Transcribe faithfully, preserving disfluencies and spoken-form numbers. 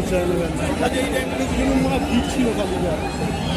চায় না কাজে এই ট্যাঙ্কগুলো মাছ ভিড় ছিল খালি